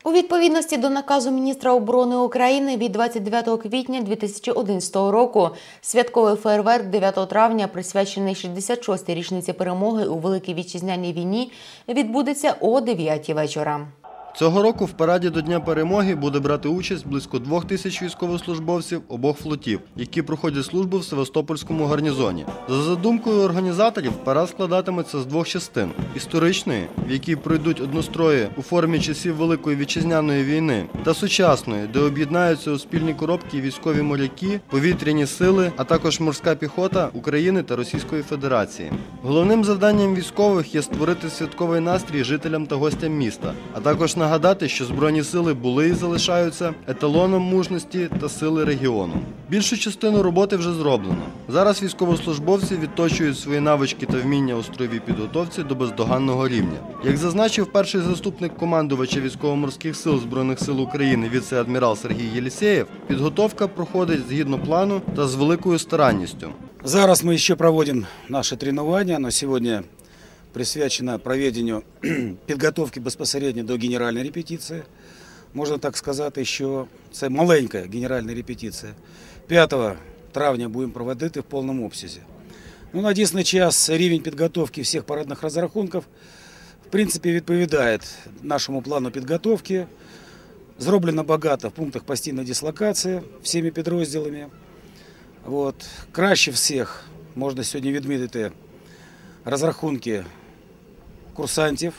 У відповідності до наказу міністра оборони України від 29 квітня 2011 року святковий феєрверк 9 травня, присвячений 66-й річниці перемоги у Великій Вітчизняній війні, відбудеться о 9 вечора. Цього року в параді до Дня перемоги буде брати участь близько 2000 військовослужбовців обох флотів, які проходять службу в Севастопольському гарнізоні. За задумкою організаторів, парад складатиметься з двох частин – історичної, в якій пройдуть однострої у формі часів Великої Вітчизняної війни, та сучасної, де об'єднаються у спільні коробки військові моряки, повітряні сили, а також морська піхота України та Російської Федерації. Головним завданням військових є створити святковий настрій жителям та гостям міста, а також нагадати, що Збройні сили були і залишаються еталоном мужності та сили регіону. Більшу частину роботи вже зроблено. Зараз військовослужбовці відточують свої навички та вміння у строєвій підготовці до бездоганного рівня. Як зазначив перший заступник командувача Військово-морських сил Збройних сил України віце-адмірал Сергій Єлісєєв, підготовка проходить згідно плану та з великою старанністю. Зараз ми ще проводимо наше тренування, але сьогодні присвячено проведенню підготовки безпосередньо до генеральної репетиції. Можна так сказати, що це маленька генеральна репетиція. 5 травня будемо проводити в повному обсязі. На дійсний час рівень підготовки всіх парадних розрахунків в принципі відповідає нашому плану підготовки. Зроблено багато в пунктах постійної дислокації всіми підрозділами. Краще всіх можна сьогодні відмітити розрахунки курсантів,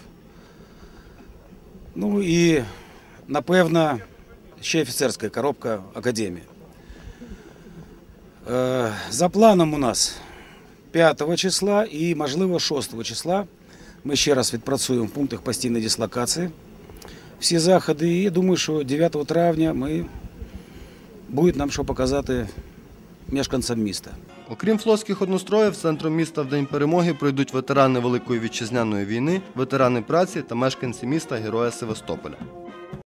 і, напевно, ще офіцерська коробка академії. За планом у нас 5 числа і, можливо, 6 числа ми ще раз відпрацюємо в пунктах постійної дислокації всі заходи, і думаю, що 9 травня буде нам що показати мешканцям міста. Окрім флотських одностроїв, центром міста в День перемоги пройдуть ветерани Великої Вітчизняної війни, ветерани праці та мешканці міста Героя Севастополя.